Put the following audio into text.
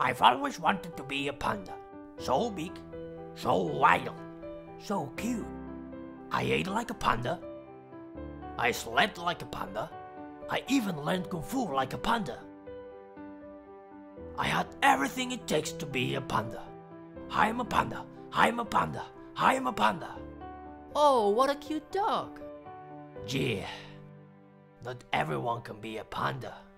I've always wanted to be a panda. So big, so wild, so cute. I ate like a panda. I slept like a panda. I even learned Kung Fu like a panda. I had everything it takes to be a panda. I'm a panda. I'm a panda. I'm a panda. Oh, what a cute dog. Gee, not everyone can be a panda.